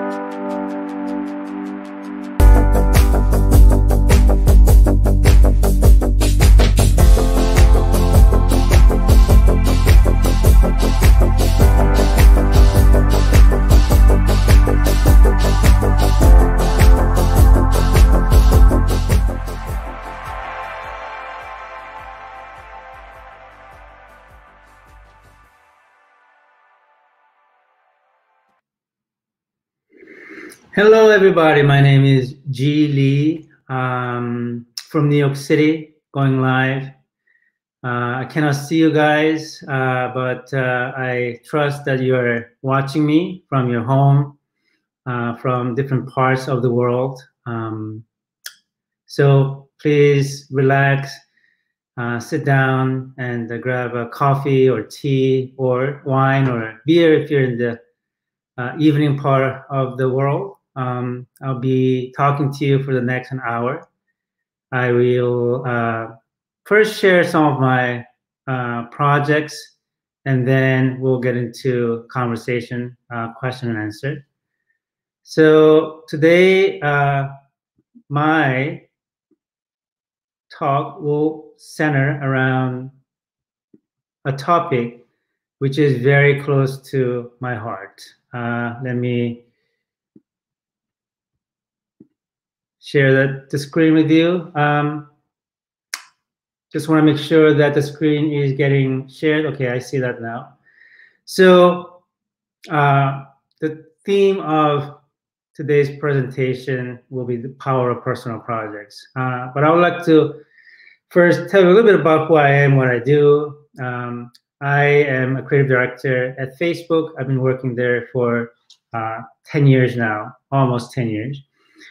Hello, everybody. My name is G. Lee from New York City, going live. I cannot see you guys, but I trust that you're watching me from your home, from different parts of the world. So please relax, sit down and grab a coffee or tea or wine or beer if you're in the evening part of the world. I'll be talking to you for the next an hour. I will first share some of my projects, and then we'll get into conversation, question and answer. So today, my talk will center around a topic which is very close to my heart. Let me share the screen with you. Just want to make sure that the screen is getting shared. Okay, I see that now. So the theme of today's presentation will be the power of personal projects. But I would like to first tell you a little bit about who I am, what I do. I am a creative director at Facebook. I've been working there for 10 years now, almost 10 years.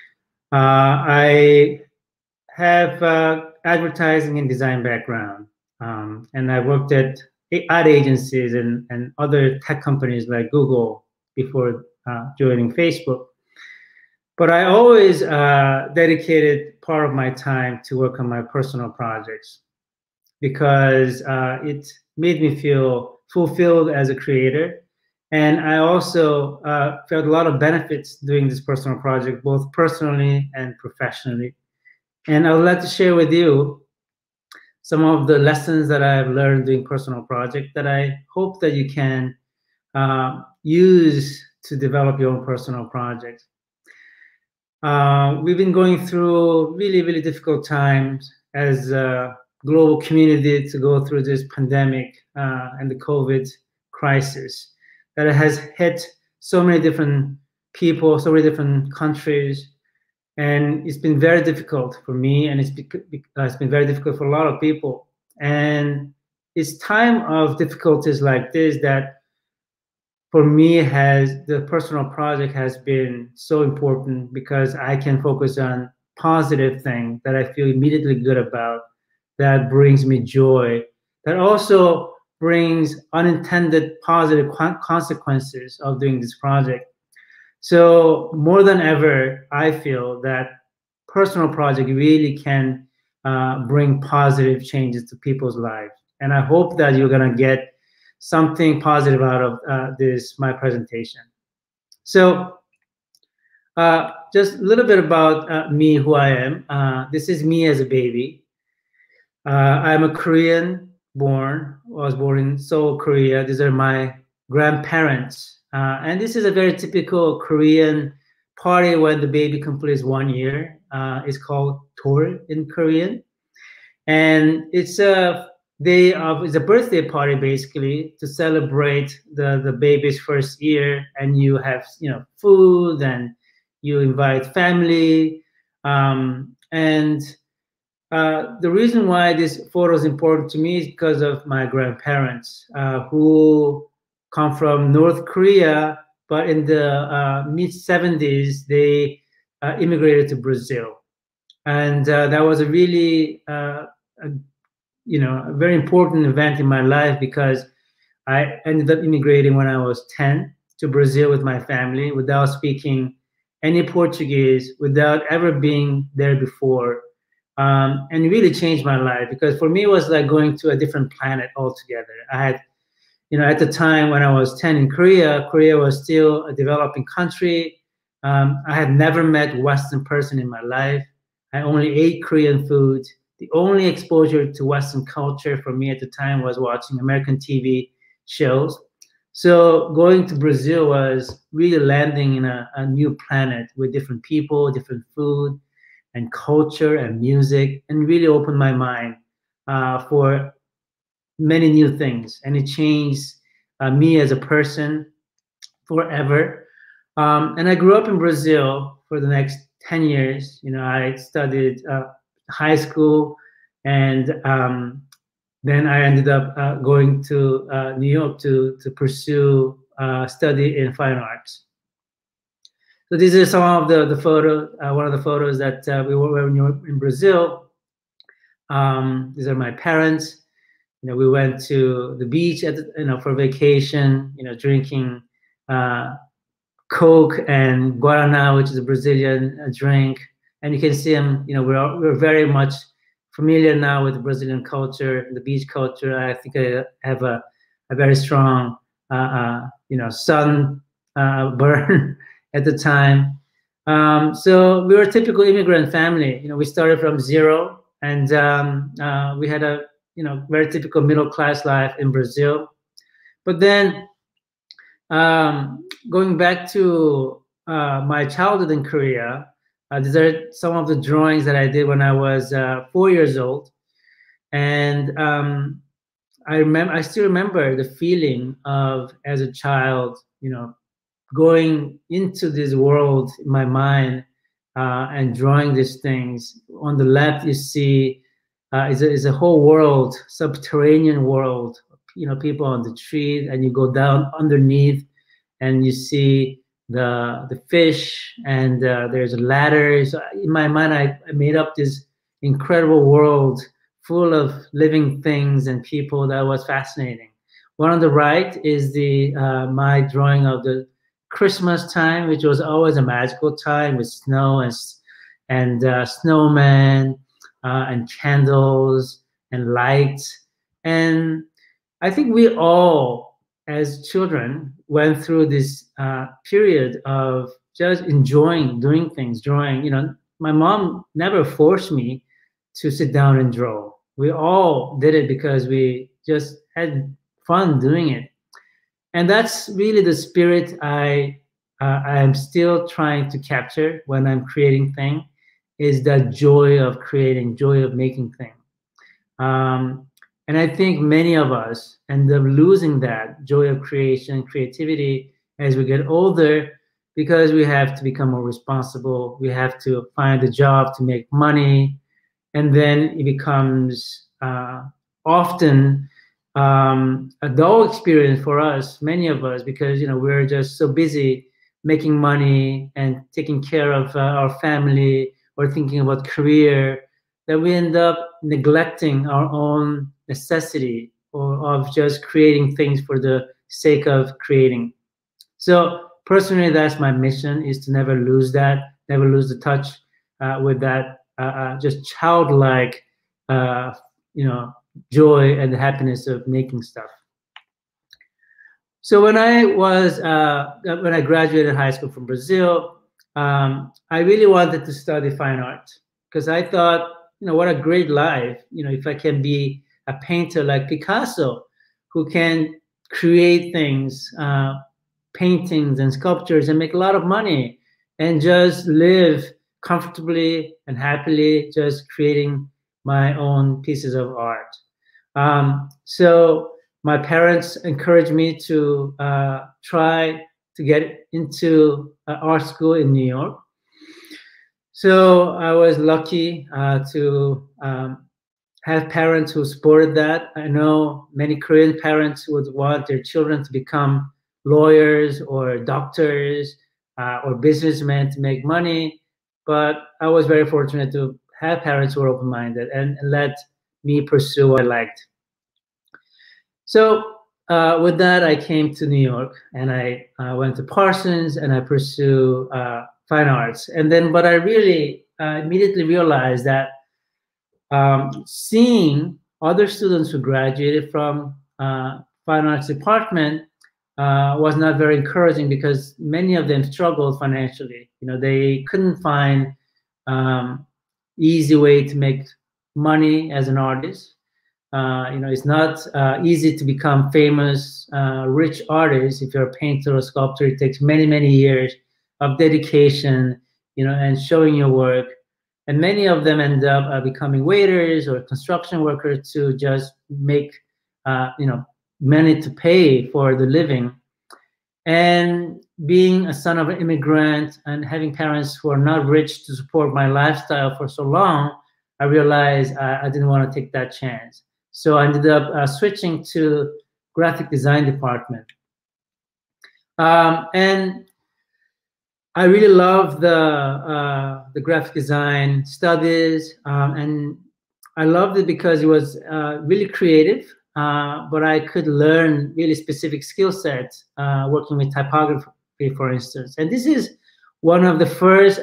I have advertising and design background, and I worked at ad agencies and other tech companies like Google before joining Facebook. But I always dedicated part of my time to work on my personal projects because it made me feel fulfilled as a creator. And I also felt a lot of benefits doing this personal project, both personally and professionally. And I would like to share with you some of the lessons that I've learned doing personal projects that I hope that you can use to develop your own personal projects. We've been going through really, really difficult times as a global community to go through this pandemic and the COVID crisis that has hit so many different people, so many different countries. And it's been very difficult for me, and it's been very difficult for a lot of people. And it's time of difficulties like this that for me the personal project has been so important because I can focus on positive things that I feel immediately good about, that brings me joy, that also brings unintended positive consequences of doing this project. So more than ever, I feel that personal project really can bring positive changes to people's lives. And I hope that you're gonna get something positive out of my presentation. So just a little bit about me, who I am. This is me as a baby. I'm a Korean born. I was born in Seoul, Korea. These are my grandparents. And this is a very typical Korean party when the baby completes 1 year. It's called Dol in Korean. And it's a birthday party basically to celebrate the baby's first year. And you have food and you invite family. The reason why this photo is important to me is because of my grandparents who come from North Korea, but in the mid-70s, they immigrated to Brazil. And that was a really, a very important event in my life because I ended up immigrating when I was 10 to Brazil with my family without speaking any Portuguese, without ever being there before. And it really changed my life because for me, it was like going to a different planet altogether. I had, at the time when I was 10 in Korea, Korea was still a developing country. I had never met a Western person in my life. I only ate Korean food. The only exposure to Western culture for me at the time was watching American TV shows. So going to Brazil was really landing in a new planet with different people, different food and culture and music, and really opened my mind for many new things. And it changed me as a person forever. And I grew up in Brazil for the next 10 years. You know, I studied high school, and then I ended up going to New York to pursue study in fine arts. So these are some of the photos. One of the photos that we were in Brazil. These are my parents. You know, we went to the beach at for vacation. You know, drinking Coke and Guaraná, which is a Brazilian drink. And you can see them. You know, we're very much familiar now with the Brazilian culture, the beach culture. I think I have a very strong, sun burn at the time. So we were a typical immigrant family. You know, we started from zero, and we had a very typical middle class life in Brazil. But then going back to my childhood in Korea, these are some of the drawings that I did when I was 4 years old, and I still remember the feeling of, as a child, going into this world in my mind and drawing these things. On the left, you see is a whole world, subterranean world. People on the tree, and you go down underneath, and you see the fish, and there's ladders. In my mind, I made up this incredible world full of living things and people that was fascinating. One on the right is the my drawing of the Christmas time, which was always a magical time with snow and snowmen and candles and lights. And I think we all, as children, went through this period of just enjoying doing things, drawing. My mom never forced me to sit down and draw. We all did it because we just had fun doing it. And that's really the spirit I am still trying to capture when I'm creating things, is that joy of creating, joy of making things. And I think many of us end up losing that joy of creation, creativity as we get older, because we have to become more responsible. We have to find a job to make money. And then it becomes often a dull experience for us, many of us, because we're just so busy making money and taking care of our family or thinking about career, that we end up neglecting our own necessity of just creating things for the sake of creating. So personally, that's my mission, is to never lose that, never lose the touch with that just childlike joy and the happiness of making stuff. So when I graduated high school from Brazil, I really wanted to study fine art, because I thought, what a great life, if I can be a painter like Picasso, who can create things, paintings and sculptures, and make a lot of money and just live comfortably and happily, just creating my own pieces of art. So my parents encouraged me to try to get into art school in New York. So I was lucky to have parents who supported that. I know many Korean parents would want their children to become lawyers or doctors or businessmen to make money, but I was very fortunate to have parents who were open-minded and let me pursue what I liked. So with that, I came to New York, and I went to Parsons, and I pursued fine arts. And then, but I really immediately realized that seeing other students who graduated from fine arts department, was not very encouraging because many of them struggled financially. They couldn't find easy way to make money as an artist. It's not easy to become famous, rich artist. If you're a painter or sculptor, it takes many, many years of dedication, and showing your work. And many of them end up becoming waiters or construction workers to just make, money to pay for the living. And being a son of an immigrant and having parents who are not rich to support my lifestyle for so long, I realized I didn't want to take that chance. So I ended up switching to graphic design department. And I really love the graphic design studies, and I loved it because it was really creative, but I could learn really specific skill sets working with typography, for instance. And this is one of the first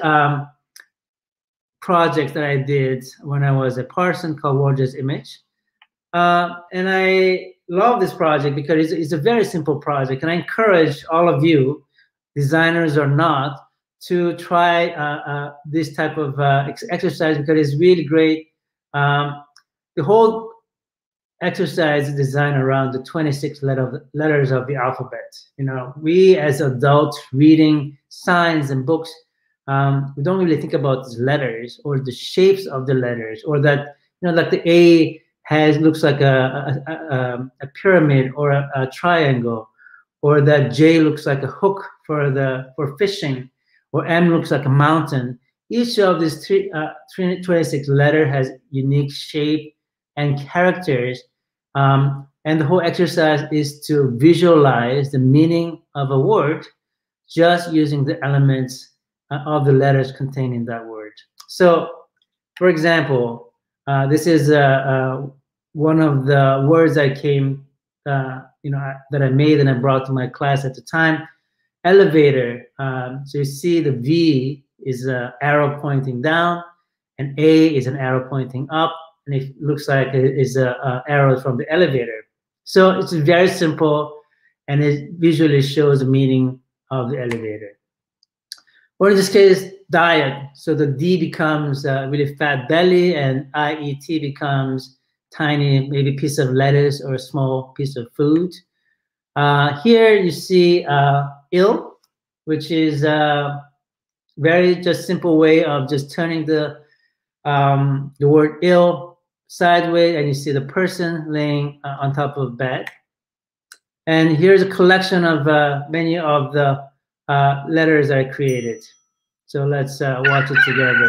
projects that I did when I was at Parsons called Warja's Image. And I love this project because it's a very simple project. And I encourage all of you, designers or not, to try this type of exercise because it's really great. The whole exercise is designed around the 26 letters of the alphabet. We as adults reading signs and books, we don't really think about these letters or the shapes of the letters, or that, like the A looks like a pyramid or a triangle, or that J looks like a hook for fishing, or M looks like a mountain. Each of these 26 letters has unique shape and characters. And the whole exercise is to visualize the meaning of a word just using the elements of the letters contained in that word. So, for example, this is one of the words I that I made and I brought to my class at the time. Elevator. So you see the V is an arrow pointing down, and A is an arrow pointing up, and it looks like it is an arrow from the elevator. So it's very simple, and it visually shows the meaning of the elevator. Or in this case, diet. So the D becomes really fat belly, and IET becomes tiny, maybe piece of lettuce or a small piece of food. Here you see ill, which is a very just simple way of just turning the word ill sideways, and you see the person laying on top of bed. And here's a collection of many of the letters I created. So let's watch it together.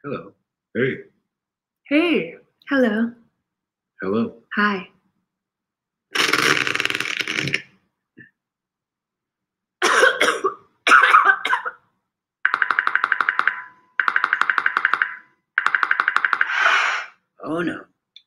Hello. Hey. Hey. Hello. Hello. Hi. Oh no.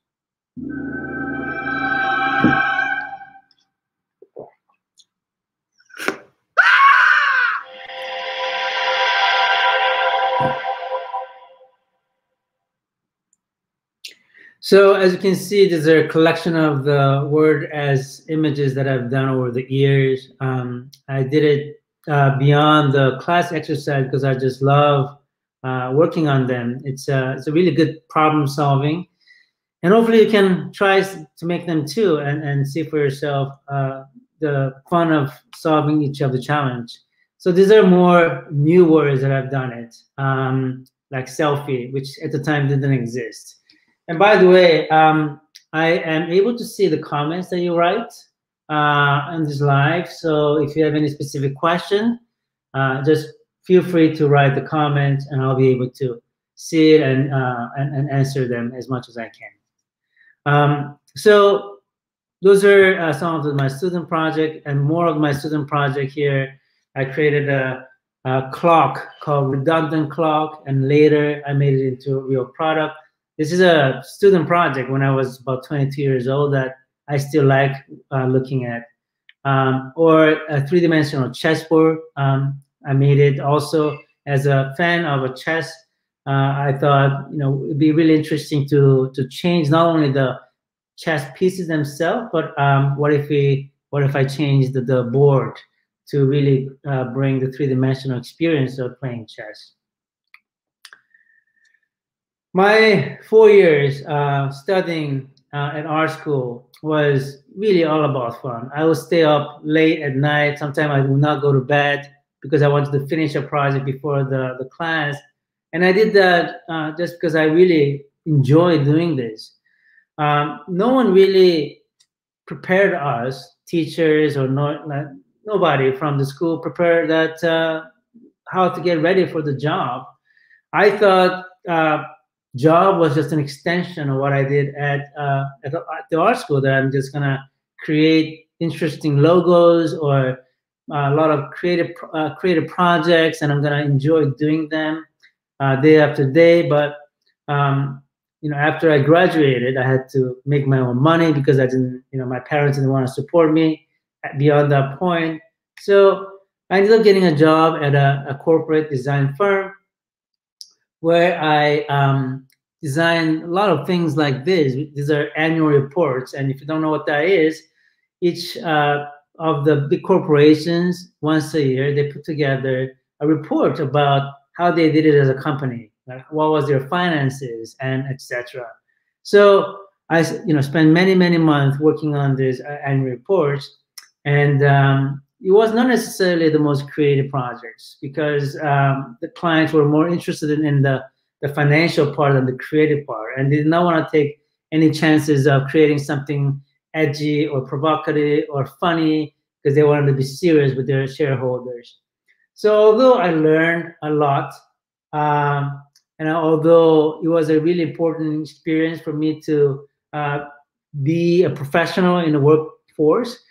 So as you can see, there's a collection of the word as images that I've done over the years. I did it beyond the class exercise because I just love working on them. It's a really good problem solving. And hopefully you can try to make them too and see for yourself the fun of solving each of the challenge. So these are more new words that I've done it, like selfie, which at the time didn't exist. And by the way, I am able to see the comments that you write on this live. So if you have any specific question, just feel free to write the comments and I'll be able to see it and answer them as much as I can. So those are some of my student project, and more of my student project here. I created a clock called Redundant Clock, and later I made it into a real product. This is a student project when I was about 22 years old that I still like looking at. Or a three-dimensional chessboard. I made it also as a fan of a chess. I thought, it'd be really interesting to change not only the chess pieces themselves, but what if I changed the board to really bring the three-dimensional experience of playing chess. My 4 years studying at art school was really all about fun. I would stay up late at night. Sometimes I would not go to bed because I wanted to finish a project before the class. And I did that just because I really enjoy doing this. No one really prepared us, teachers or nobody from the school prepared that how to get ready for the job. I thought job was just an extension of what I did at the art school, that I'm just gonna create interesting logos or a lot of creative projects, and I'm gonna enjoy doing them day after day. But after I graduated, I had to make my own money because I didn't, my parents didn't want to support me beyond that point. So I ended up getting a job at a corporate design firm where I design a lot of things like this. These are annual reports. And if you don't know what that is, each of the big corporations, once a year, they put together a report about how they did it as a company, like what was their finances and etc. So I spent many months working on this annual reports, and it was not necessarily the most creative projects because the clients were more interested in the financial part than the creative part, and they did not want to take any chances of creating something edgy or provocative or funny because they wanted to be serious with their shareholders. So although I learned a lot, and although it was a really important experience for me to be a professional in the workforce,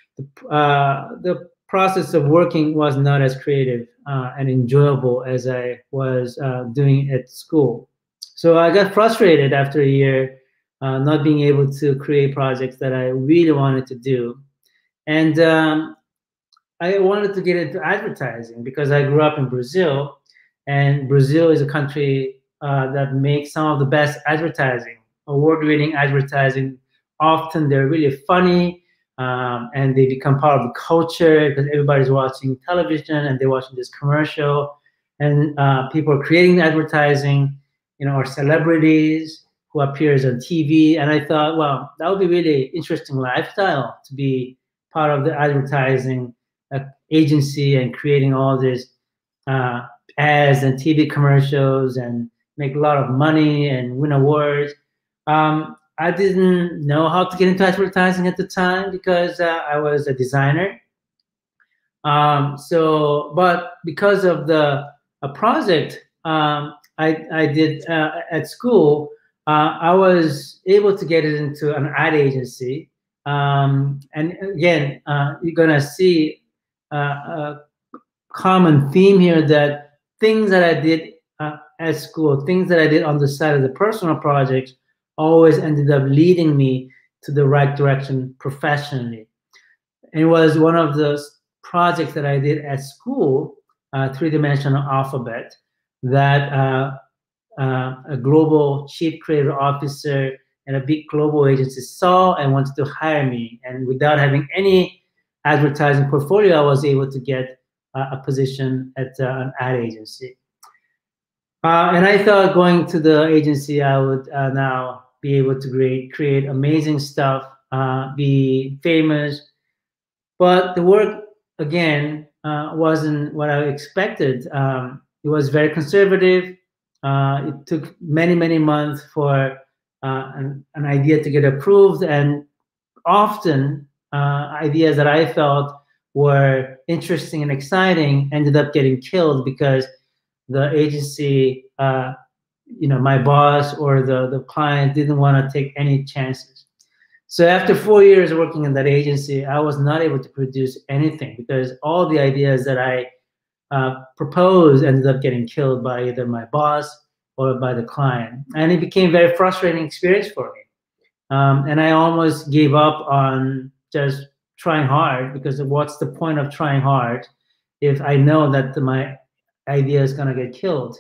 the process of working was not as creative and enjoyable as I was doing at school. So I got frustrated after a year not being able to create projects that I really wanted to do. And I wanted to get into advertising because I grew up in Brazil, and Brazil is a country that makes some of the best advertising, award-winning advertising. Often they're really funny, and they become part of the culture because everybody's watching television and they're watching this commercial, and people are creating advertising, or celebrities who appears on TV. And I thought, well, that would be really interesting lifestyle to be part of the advertising agency and creating all these ads and TV commercials and make a lot of money and win awards. I didn't know how to get into advertising at the time because I was a designer. But because of a project I did at school, I was able to get it into an ad agency. And again, you're gonna see a common theme here, that things that I did at school, things that I did on the side of the personal projects, always ended up leading me to the right direction professionally. And it was one of those projects that I did at school, three-dimensional alphabet, that a global chief creative officer and a big global agency saw and wanted to hire me. And without having any advertising portfolio, I was able to get a position at an ad agency. And I thought going to the agency, I would now be able to create amazing stuff, be famous. But the work, again, wasn't what I expected. It was very conservative. It took many, many months for an idea to get approved. And often ideas that I felt were interesting and exciting ended up getting killed because the agency, my boss or the client didn't want to take any chances. So after 4 years working in that agency, I was not able to produce anything because all the ideas that I proposed ended up getting killed by either my boss or by the client. And it became a very frustrating experience for me. And I almost gave up on just trying hard, because what's the point of trying hard if I know that my idea is going to get killed?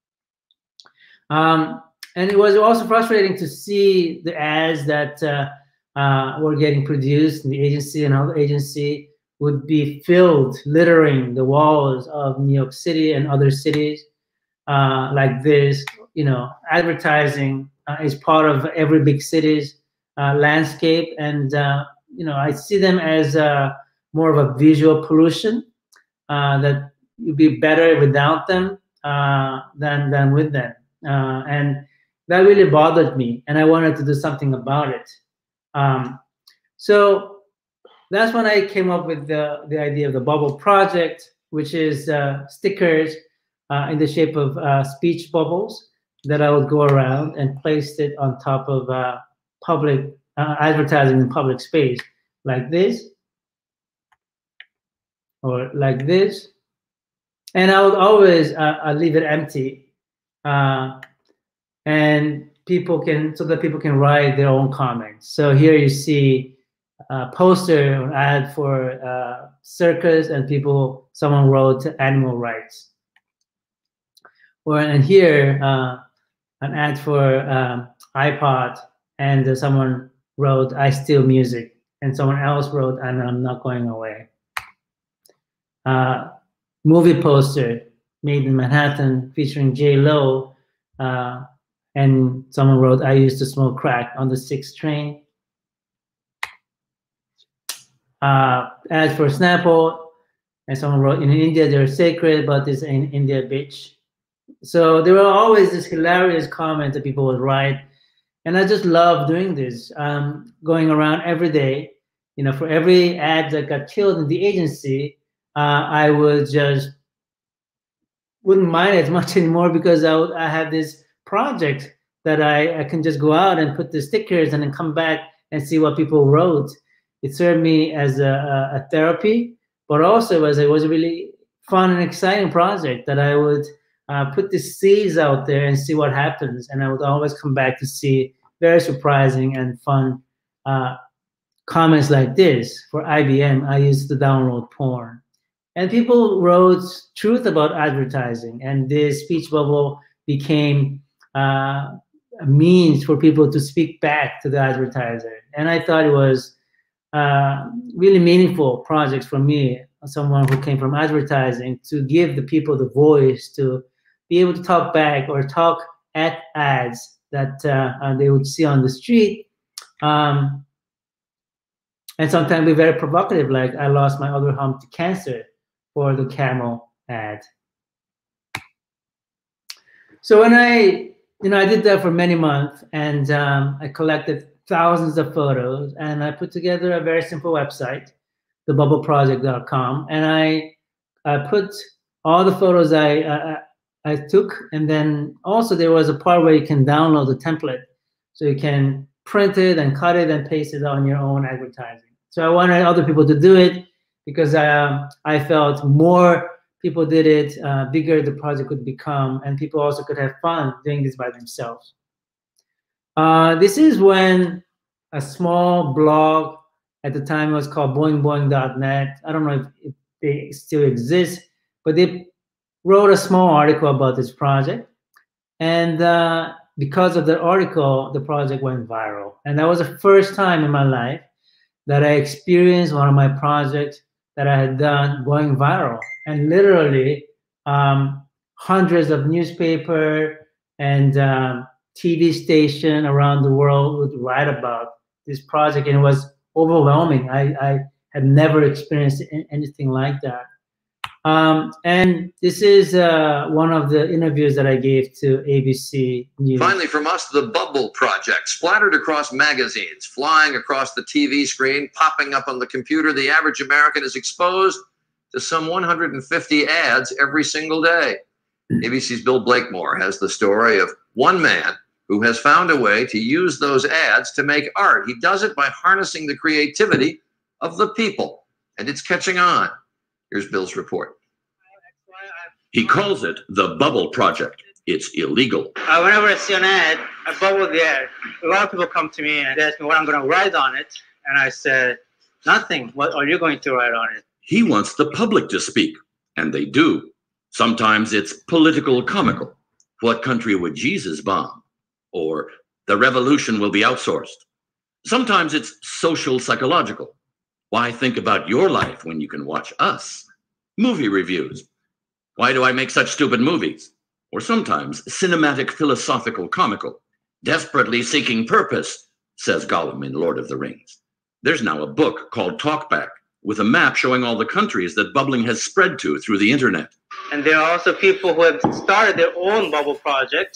And it was also frustrating to see the ads that were getting produced in the agency, and how the agency would be filled, littering the walls of New York City and other cities like this. Advertising is part of every big city's landscape, and I see them as more of a visual pollution, that you'd be better without them than with them. And that really bothered me, and I wanted to do something about it. So that's when I came up with the idea of the Bubble Project, which is stickers in the shape of speech bubbles that I would go around and place it on top of public advertising in public space, like this, or like this. And I would always leave it empty, and so that people can write their own comments. So here you see a poster or ad for circus, and someone wrote animal rights. And here an ad for iPod, and someone wrote "I steal music," and someone else wrote "and I'm not going away." Movie poster made in Manhattan featuring J.Lo, and someone wrote, "I used to smoke crack on the 6th train." As for Snapple, and someone wrote, "In India they're sacred, but it's in India, bitch." So there were always this hilarious comment that people would write, and I just love doing this, going around every day. For every ad that got killed in the agency, I wouldn't mind as much anymore, because I have this project that I can just go out and put the stickers and then come back and see what people wrote. It served me as a therapy, but also it was a really fun and exciting project that I would put the seeds out there and see what happens. And I would always come back to see very surprising and fun comments like this. For IBM, I used to download porn. And people wrote truth about advertising, and this speech bubble became a means for people to speak back to the advertiser. And I thought it was really meaningful projects for me, someone who came from advertising, to give the people the voice to be able to talk back or talk at ads that they would see on the street. And sometimes be very provocative, like "I lost my other hump to cancer" for the Camel ad. So when I did that for many months, and I collected thousands of photos, and I put together a very simple website, thebubbleproject.com, and I put all the photos I I took, and then also there was a part where you can download the template, so you can print it and cut it and paste it on your own advertising. So I wanted other people to do it because I felt more people did it, bigger the project could become, and people also could have fun doing this by themselves. This is when a small blog at the time was called boingboing.net. I don't know if they still exist, but they wrote a small article about this project. And because of the article, the project went viral. And that was the first time in my life that I experienced one of my projects that I had done going viral. And literally hundreds of newspaper and TV station around the world would write about this project, and it was overwhelming. I had never experienced anything like that. And this is one of the interviews that I gave to ABC News. Finally, from us, the Bubble Project, splattered across magazines, flying across the TV screen, popping up on the computer. The average American is exposed to some 150 ads every single day. ABC's Bill Blakemore has the story of one man who has found a way to use those ads to make art. He does it by harnessing the creativity of the people, and it's catching on. Here's Bill's report. He calls it the Bubble Project. It's illegal. Whenever I see an ad, I bubble the ad. A lot of people come to me and ask me what I'm going to write on it. And I said, nothing. What are you going to write on it? He wants the public to speak, and they do. Sometimes it's political comical. What country would Jesus bomb? Or the revolution will be outsourced. Sometimes it's social psychological. Why think about your life when you can watch us? Movie reviews. Why do I make such stupid movies? Or sometimes cinematic philosophical comical. Desperately seeking purpose, says Gollum in Lord of the Rings. There's now a book called Talkback with a map showing all the countries that bubbling has spread to through the internet. And there are also people who have started their own bubble project.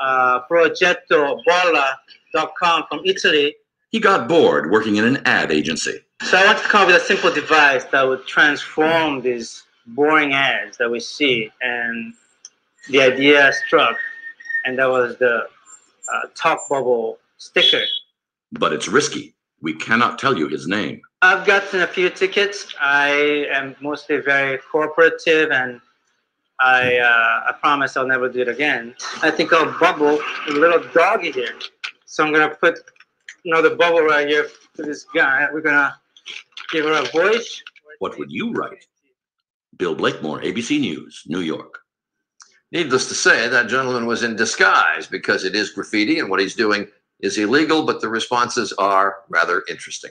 ProgettoBolla.com from Italy. He got bored working in an ad agency. So I wanted to come up with a simple device that would transform these boring ads that we see, and the idea struck, and that was the Talk Bubble sticker. But it's risky. We cannot tell you his name. I've gotten a few tickets. I am mostly very cooperative, and I promise I'll never do it again. I think I'll bubble a little doggy here. So I'm gonna put another bubble right here for this guy. We're gonna give her a voice. What would you write? Bill Blakemore, ABC News, New York. Needless to say, that gentleman was in disguise because it is graffiti and what he's doing is illegal, but the responses are rather interesting.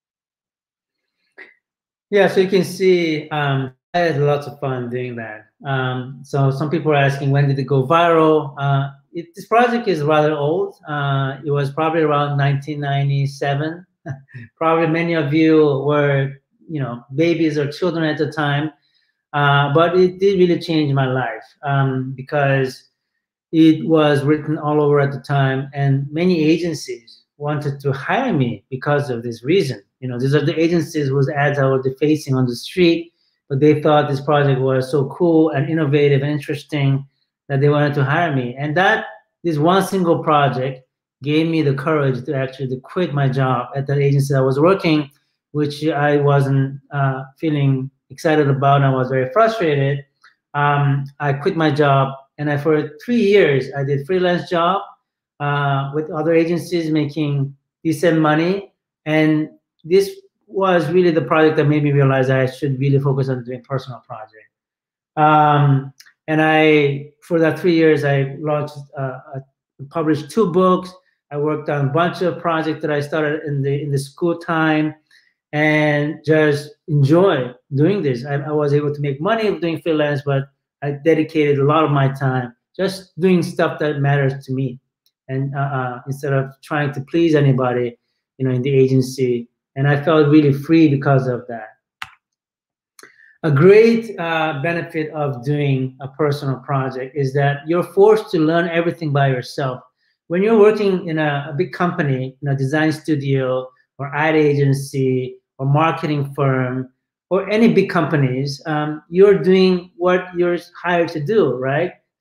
Yeah, so you can see I had lots of fun doing that. So some people are asking, when did it go viral? This project is rather old. It was probably around 1997. Probably many of you were, babies or children at the time. But it did really change my life because it was written all over at the time, and many agencies wanted to hire me because of this reason. These are the agencies whose ads I was defacing on the street, but they thought this project was so cool and innovative and interesting that they wanted to hire me. And this one single project gave me the courage to actually quit my job at that agency I was working, which I wasn't feeling excited about, and I was very frustrated. I quit my job, and for 3 years I did freelance job with other agencies making decent money, and this was really the project that made me realize I should really focus on doing personal project. And for that 3 years, I launched, published 2 books. I worked on a bunch of projects that I started in the school time, and just enjoy doing this. I was able to make money doing freelance, but I dedicated a lot of my time just doing stuff that matters to me, and instead of trying to please anybody, in the agency. And I felt really free because of that. A great benefit of doing a personal project is that you're forced to learn everything by yourself. When you're working in a big company, in a design studio or ad agency or marketing firm or any big companies, you're doing what you're hired to do, right?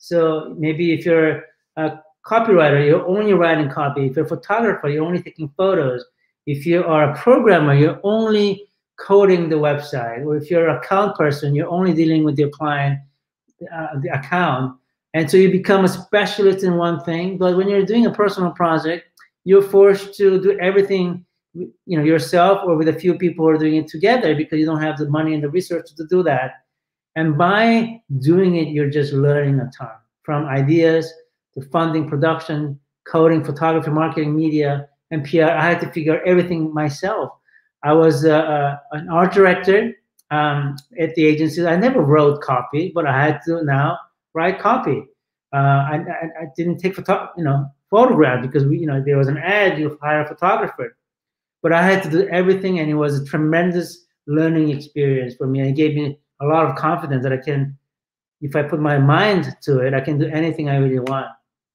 So maybe if you're a copywriter, you're only writing copy. If you're a photographer, you're only taking photos. If you are a programmer, you're only coding the website. Or if you're an account person, you're only dealing with your client, the account. And so you become a specialist in one thing. But when you're doing a personal project, you're forced to do everything, yourself or with a few people who are doing it together, because you don't have the money and the resources to do that. And by doing it, you're just learning a ton, from ideas to funding, production, coding, photography, marketing, media, and PR. I had to figure out everything myself. I was an art director at the agency. I never wrote copy, but I had to now write copy. I didn't take photograph because there was an ad, you hire a photographer. But I had to do everything, and it was a tremendous learning experience for me. And it gave me a lot of confidence that I can, if I put my mind to it, I can do anything I really want.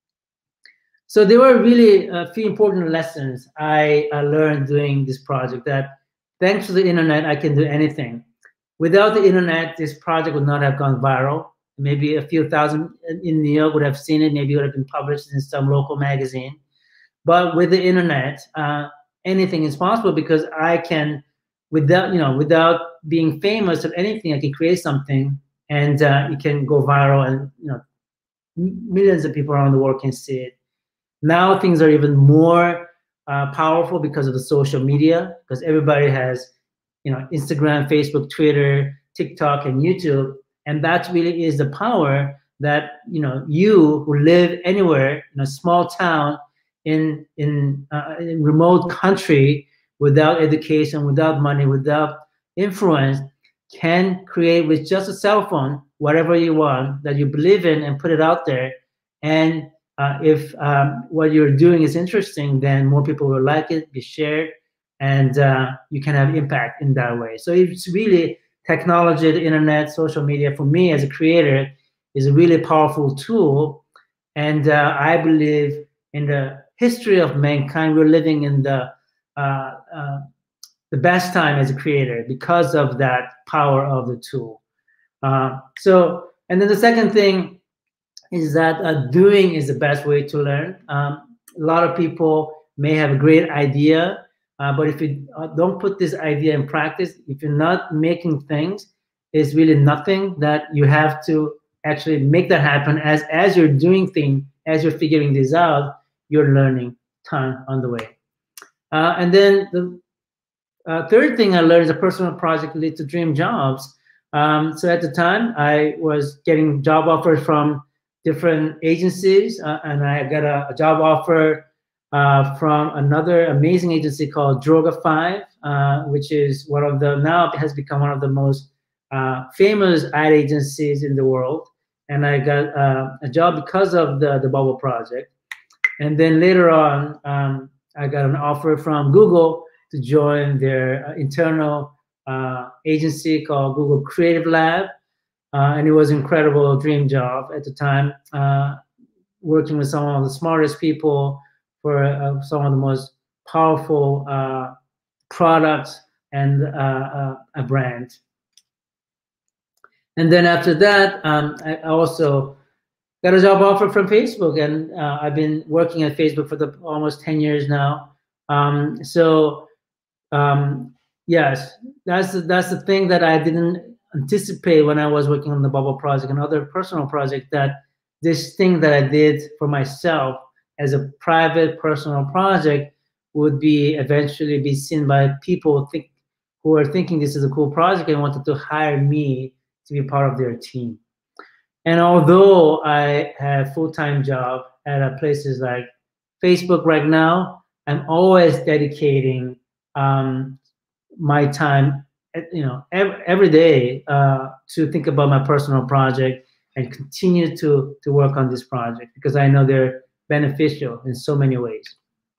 So there were really a few important lessons I learned doing this project, that thanks to the internet, I can do anything. Without the internet, this project would not have gone viral. Maybe a few thousand in New York would have seen it. Maybe it would have been published in some local magazine. But with the internet, anything is possible, because I can, without being famous or anything, I can create something, and it can go viral, and millions of people around the world can see it. Now things are even more powerful because of the social media, because everybody has Instagram, Facebook, Twitter, TikTok, and YouTube. And that really is the power that you who live anywhere in a small town, in remote country, without education, without money, without influence, can create with just a cell phone whatever you want that you believe in, and put it out there. And if what you're doing is interesting, then more people will like it, be shared, and you can have impact in that way. So it's really technology, the internet, social media, for me as a creator, is a really powerful tool. And I believe in the history of mankind, we're living in the best time as a creator because of that power of the tool. And then the second thing is that doing is the best way to learn. A lot of people may have a great idea, but if you don't put this idea in practice, if you're not making things, it's really nothing. That you have to actually make that happen. As you're doing things, as you're figuring this out, you're learning a ton on the way. And then the third thing I learned is a personal project leads to dream jobs. So at the time, I was getting job offers from different agencies, and I got a job offer from another amazing agency called Droga5, which is now has become one of the most famous ad agencies in the world. And I got a job because of the Bubble Project. And then later on, I got an offer from Google to join their internal agency called Google Creative Lab. And it was an incredible dream job at the time, working with some of the smartest people for some of the most powerful products and a brand. And then after that, I also got a job offer from Facebook, and I've been working at Facebook for almost 10 years now. Yes, that's the thing that I didn't anticipate when I was working on the Bubble Project and other personal projects, that this thing that I did for myself as a private personal project would eventually be seen by people who are thinking this is a cool project and wanted to hire me to be part of their team. And although I have a full-time job at places like Facebook right now, I'm always dedicating my time, every day to think about my personal project and continue to work on this project, because I know they're beneficial in so many ways.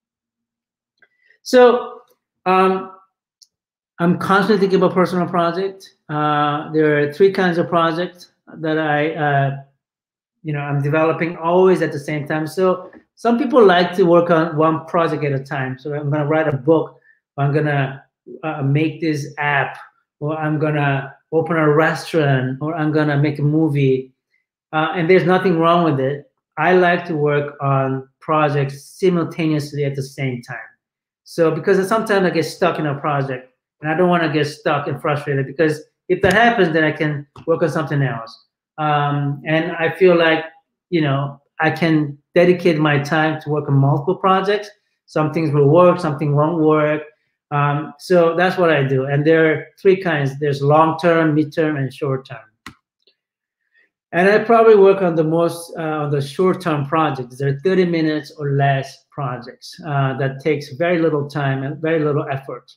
So I'm constantly thinking about personal projects. There are 3 kinds of projects that I'm developing always at the same time. So some people like to work on one project at a time. So I'm going to write a book, or I'm going to make this app, or I'm going to open a restaurant, or I'm going to make a movie. and there's nothing wrong with it. I like to work on projects simultaneously at the same time. So because sometimes I get stuck in a project and I don't want to get stuck and frustrated, because if that happens, then I can work on something else. And I feel like, you know, I can dedicate my time to work on multiple projects. Some things will work, something won't work. So that's what I do. And there are three kinds. There's long-term, mid-term, and short-term. And I probably work on the most, on the short-term projects. They're 30 minutes or less projects that takes very little time and very little effort.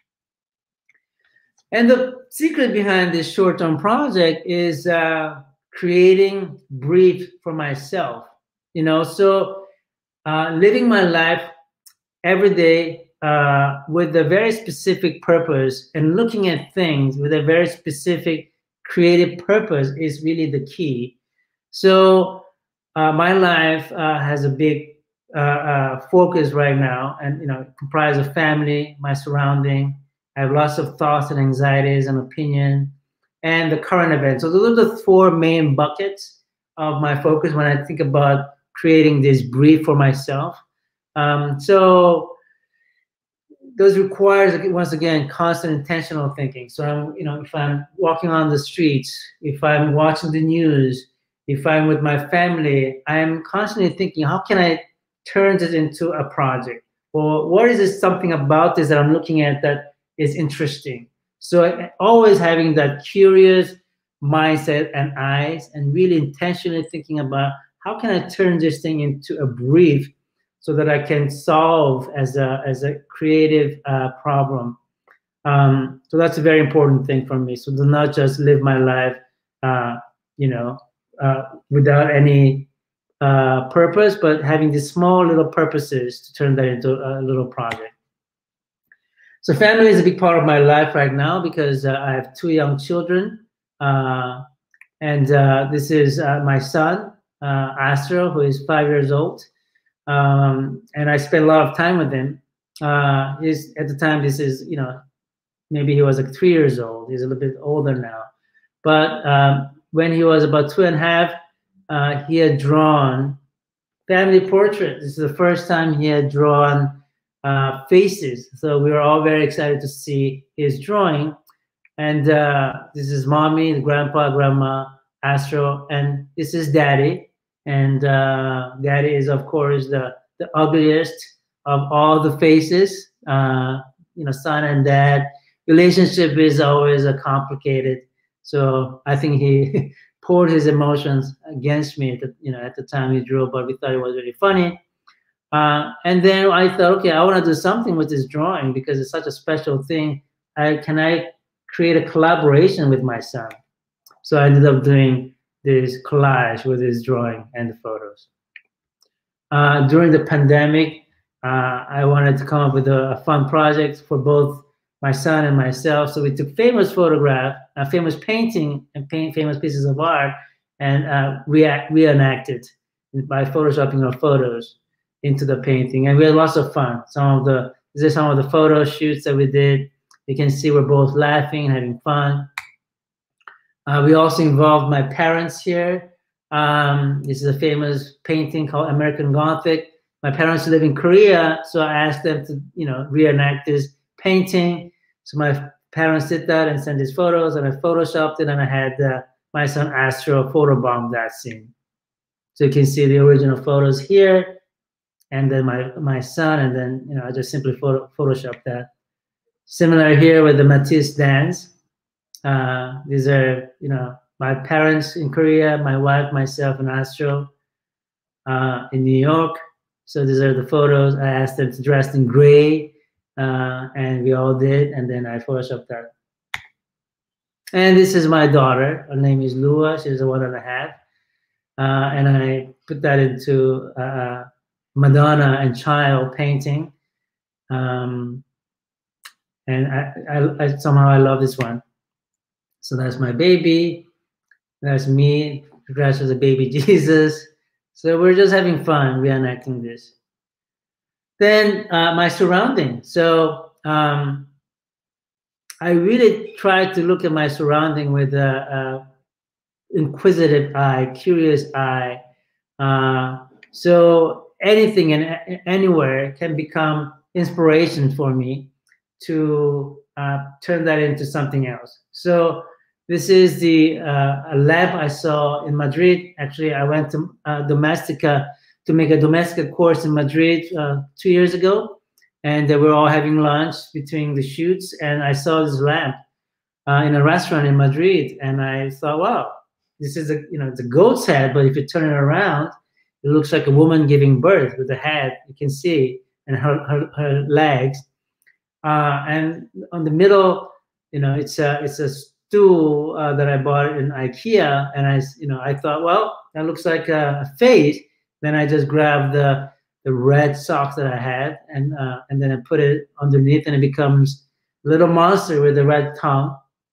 And the secret behind this short-term project is creating brief for myself. You know, so living my life every day with a very specific purpose and looking at things with a very specific creative purpose is really the key. So my life has a big focus right now, and, you know, comprised of family, my surrounding. I have lots of thoughts and anxieties and opinion, and the current events. So those are the four main buckets of my focus when I think about creating this brief for myself. So those requires, once again, constant intentional thinking. So I'm, you know, if I'm walking on the streets, if I'm watching the news, if I'm with my family, I'm constantly thinking, how can I turn this into a project? Or what is this something about this that I'm looking at that is interesting? So always having that curious mindset and eyes, and really intentionally thinking about how can I turn this thing into a brief so that I can solve as a creative problem. So that's a very important thing for me. So do not just live my life, you know, without any purpose, but having these small little purposes to turn that into a little project. So family is a big part of my life right now because I have two young children. And this is my son, Astro, who is 5 years old. And I spent a lot of time with him. At the time, this is, you know, maybe he was like 3 years old. He's a little bit older now. But when he was about 2.5, he had drawn family portraits. This is the first time he had drawn faces. So we were all very excited to see his drawing. And this is mommy, grandpa, grandma, Astro, and this is daddy. And daddy is, of course, the ugliest of all the faces. You know, son and dad relationship is always complicated. So I think he poured his emotions against me at the time he drew, but we thought it was really funny. And then I thought, okay, I want to do something with this drawing because it's such a special thing. Can I create a collaboration with my son? So I ended up doing this collage with his drawing and the photos. During the pandemic, I wanted to come up with a fun project for both my son and myself. So we took famous photograph, famous painting, and famous pieces of art, and reenacted by photoshopping our photos into the painting. And we had lots of fun. These are some of the photo shoots that we did. You can see we're both laughing, having fun. We also involved my parents here. This is a famous painting called American Gothic. My parents live in Korea, so I asked them to, you know, reenact this painting. So my parents did that and sent these photos, and I photoshopped it, and I had my son Astro photobomb that scene. So you can see the original photos here, and then my son, and then, you know, I just simply photoshopped that. Similar here with the Matisse dance. These are, you know, my parents in Korea, my wife, myself, and Astro in New York. So these are the photos. I asked them to dress in gray, and we all did, and then I photoshopped that. And this is my daughter. Her name is Lua. She's 1.5. And I put that into Madonna and Child painting. And I somehow I love this one. So that's my baby. That's me dressed as a baby Jesus. So we're just having fun reenacting this. Then my surrounding. So I really tried to look at my surrounding with a inquisitive eye, curious eye. So anything and anywhere can become inspiration for me to turn that into something else. So this is the a lamp I saw in Madrid. Actually, I went to Domestika to make a Domestika course in Madrid 2 years ago, and they were all having lunch between the shoots, and I saw this lamp in a restaurant in Madrid, and I thought, wow, this is it's a goat's head, but if you turn it around, it looks like a woman giving birth with the head, you can see, and her legs. And on the middle, it's a stool that I bought in IKEA, and I thought, well, that looks like a face. Then I just grabbed the red socks that I had, and then I put it underneath, and it becomes a little monster with a red tongue.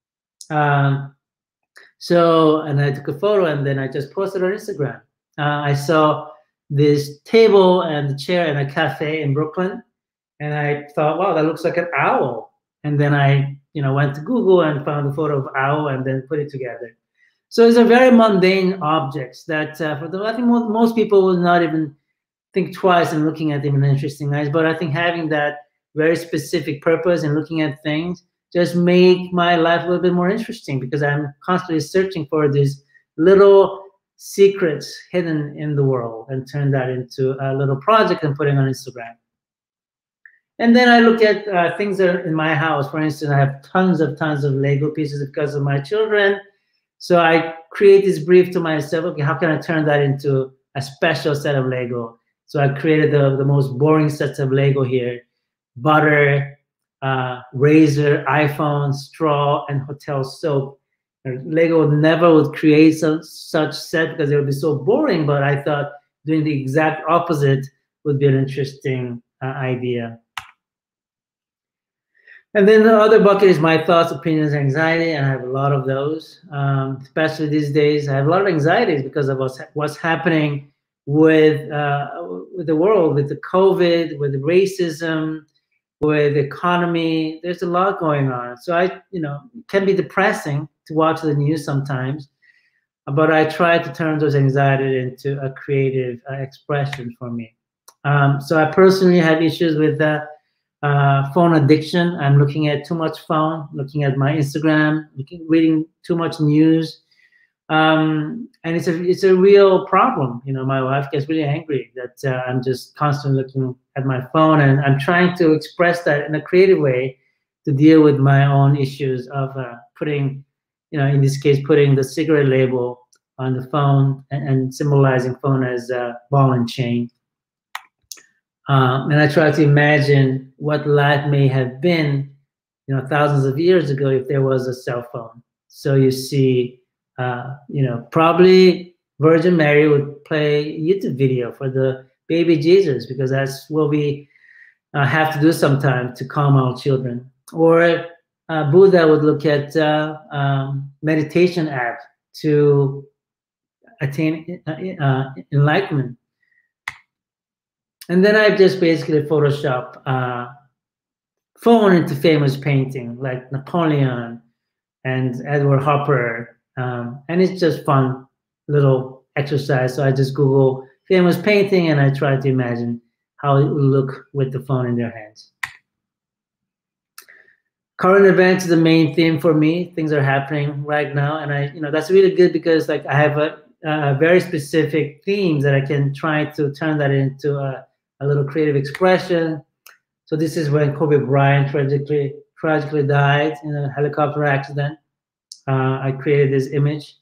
So, and I took a photo, and then I just posted on Instagram. I saw this table and the chair in a cafe in Brooklyn, and I thought, wow, that looks like an owl. And then I, went to Google and found a photo of owl, and then put it together. So it's a very mundane objects that I think most people will not even think twice in looking at them in interesting eyes. But I think having that very specific purpose and looking at things just make my life a little bit more interesting, because I'm constantly searching for these little secrets hidden in the world and turn that into a little project and putting on Instagram. And then I look at things that are in my house. For instance, I have tons of Lego pieces because of my children. So I create this brief to myself, okay, how can I turn that into a special set of Lego? So I created the most boring sets of Lego here: butter, razor, iPhone, straw, and hotel soap. Lego never would create such set because it would be so boring, but I thought doing the exact opposite would be an interesting idea. And then the other bucket is my thoughts, opinions, anxiety, and I have a lot of those. Especially these days, I have a lot of anxieties because of what's happening with the world, with the COVID, with the racism, with the economy. There's a lot going on. So it can be depressing to watch the news sometimes, but I try to turn those anxieties into a creative expression for me. So I personally have issues with phone addiction. I'm looking at too much phone, looking at my Instagram, reading too much news. And it's a real problem. My wife gets really angry that I'm just constantly looking at my phone, and I'm trying to express that in a creative way to deal with my own issues of putting, in this case, putting the cigarette label on the phone and symbolizing phone as a ball and chain. And I try to imagine what life may have been, thousands of years ago if there was a cell phone. So you see, probably Virgin Mary would play a YouTube video for the baby Jesus, because that's what we have to do sometimes to calm our children. Or Buddha would look at meditation app to attain enlightenment. And then I just basically Photoshop phone into famous painting like Napoleon and Edward Hopper. And it's just fun little exercise. So I just Google famous painting and I try to imagine how it would look with the phone in their hands. Current events is the main theme for me. Things are happening right now. And that's really good because I have a very specific themes that I can try to turn that into a little creative expression. So this is when Kobe Bryant tragically died in a helicopter accident. I created this image.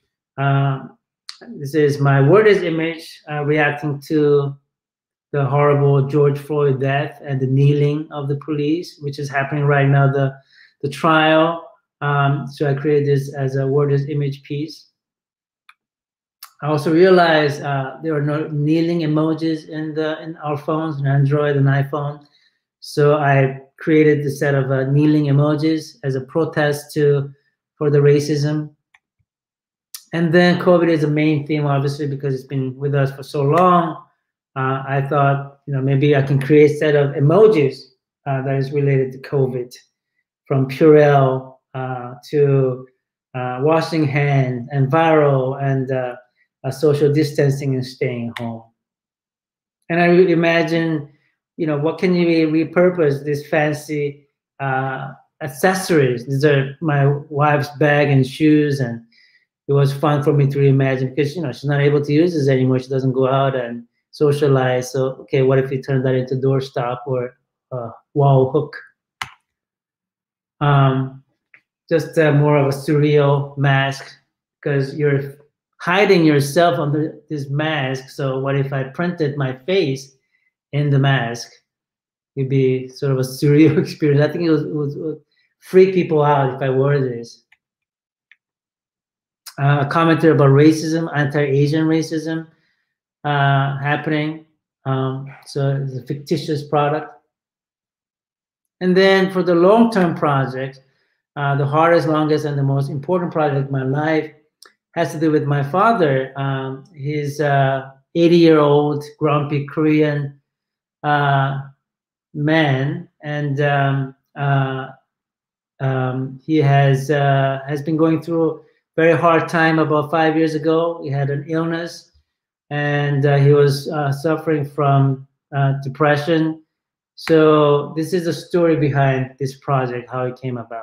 This is my wordless image reacting to the horrible George Floyd death and the kneeling of the police, which is happening right now, the trial. So I created this as a wordless image piece. I also realized there are no kneeling emojis in our phones, in Android and iPhone. So I created the set of kneeling emojis as a protest for the racism. And then COVID is the main theme, obviously, because it's been with us for so long. I thought, maybe I can create a set of emojis that is related to COVID, from Purell to washing hands, and viral, and social distancing and staying home. And I imagine, what can you repurpose these fancy accessories? These are my wife's bag and shoes, and it was fun for me to reimagine because she's not able to use this anymore. She doesn't go out and socialize. So okay, what if you turn that into doorstop or wall hook? Just more of a surreal mask because you're hiding yourself under this mask. So what if I printed my face in the mask? It'd be sort of a surreal experience. I think it would freak people out if I wore this. A commentary about racism, anti-Asian racism happening. So it's a fictitious product. And then for the long-term project, the hardest, longest, and the most important project of my life has to do with my father. He's 80-year-old grumpy Korean man, and he has been going through a very hard time. About 5 years ago, he had an illness, and he was suffering from depression. So this is the story behind this project, how it came about.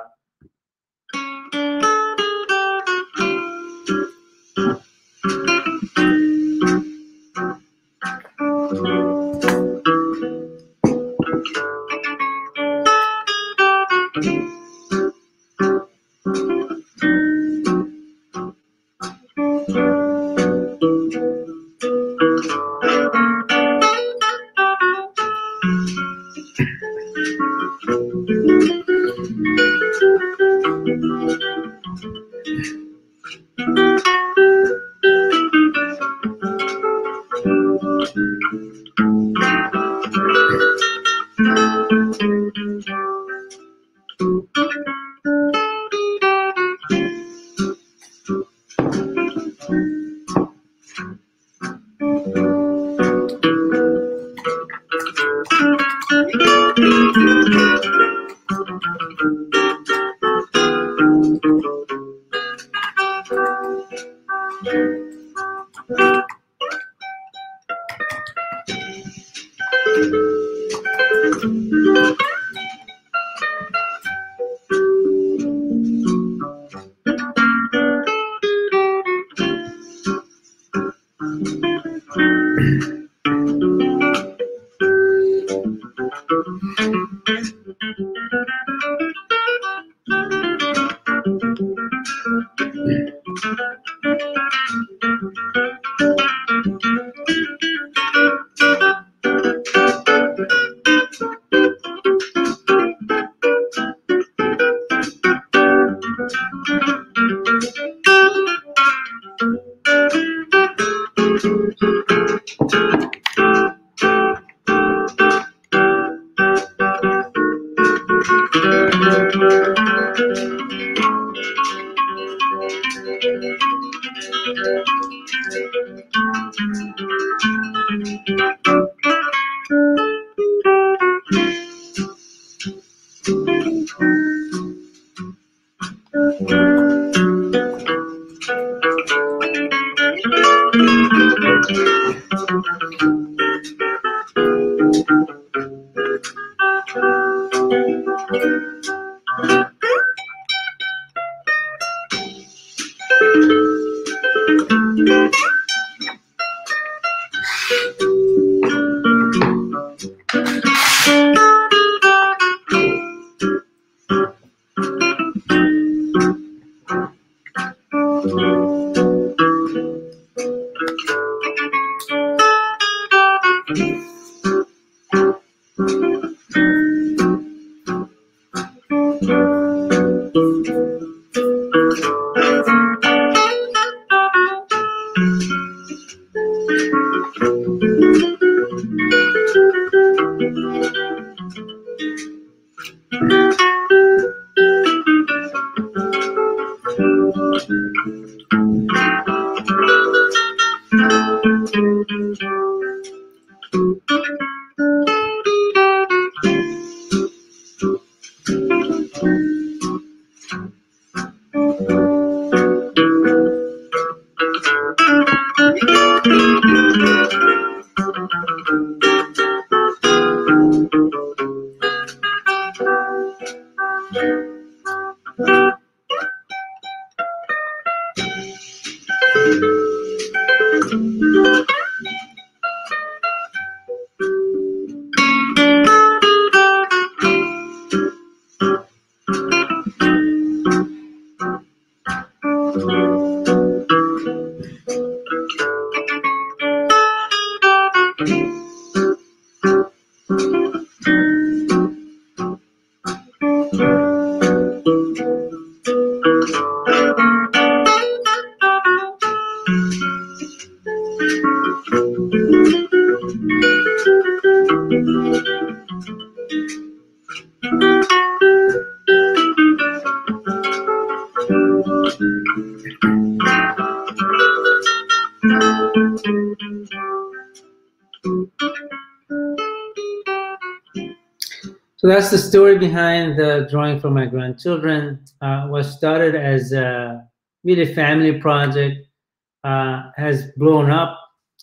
So that's the story behind the drawing for my grandchildren. Was started as a really family project, has blown up.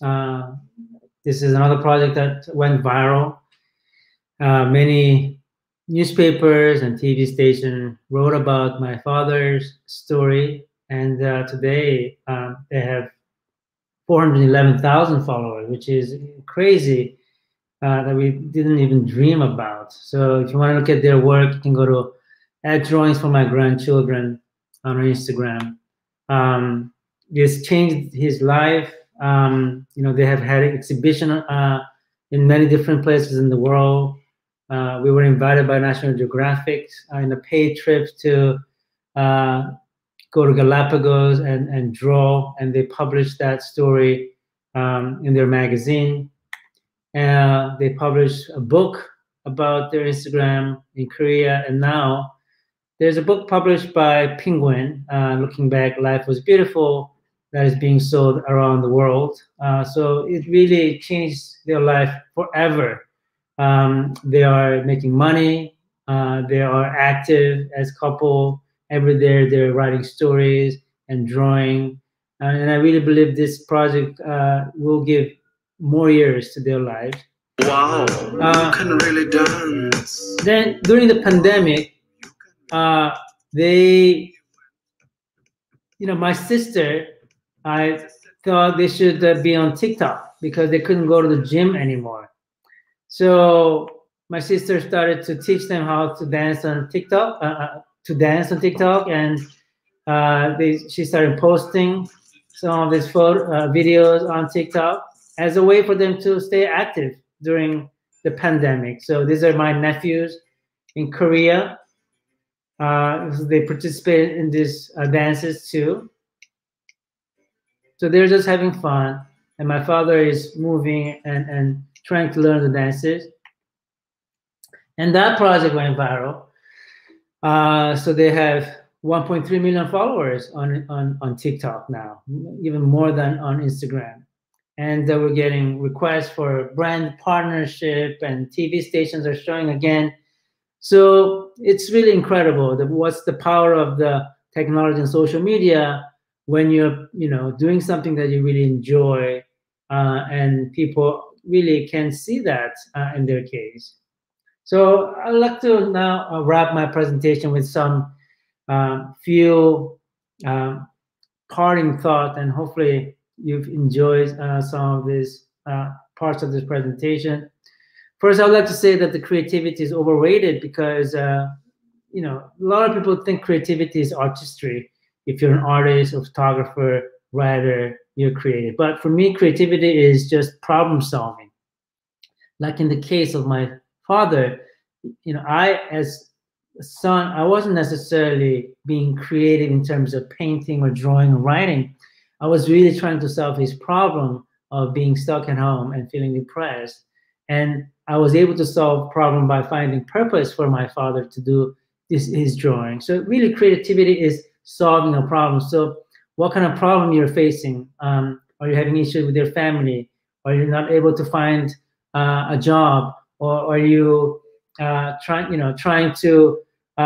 This is another project that went viral. Many newspapers and TV stations wrote about my father's story, and today they have 411,000 followers, which is crazy. That we didn't even dream about. So if you want to look at their work, you can go to @drawings for my grandchildren on Instagram. This changed his life. You know, they have had an exhibition in many different places in the world. We were invited by National Geographic in a paid trip to go to Galapagos and draw, and they published that story in their magazine. They published a book about their Instagram in Korea, and now there's a book published by Penguin, Looking Back, Life Was Beautiful, that is being sold around the world. So it really changed their life forever. They are making money. They are active as a couple. Every day they're writing stories and drawing. And I really believe this project will give more years to their lives. Wow, you can really dance. Then during the pandemic, my sister, I thought they should be on TikTok because they couldn't go to the gym anymore. So my sister started to teach them how to dance on TikTok, and she started posting some of these videos on TikTok as a way for them to stay active during the pandemic. So these are my nephews in Korea. They participate in these dances too. So they're just having fun. And my father is moving and trying to learn the dances. And that project went viral. So they have 1.3 million followers on TikTok now, even more than on Instagram. And we're getting requests for brand partnership, and TV stations are showing again. So it's really incredible what's the power of the technology and social media when you're doing something that you really enjoy, and people really can see that in their case. So I'd like to now wrap my presentation with some few parting thought, and hopefully you've enjoyed some of these parts of this presentation. First, I would like to say that the creativity is overrated because a lot of people think creativity is artistry. If you're an artist or photographer, writer, you're creative. But for me, creativity is just problem solving. Like in the case of my father, I as a son, I wasn't necessarily being creative in terms of painting or drawing or writing. I was really trying to solve his problem of being stuck at home and feeling depressed. And I was able to solve the problem by finding purpose for my father to do his drawing. So really creativity is solving a problem. So what kind of problem you're facing? Are you having issues with your family? Are you not able to find a job? Or are you trying to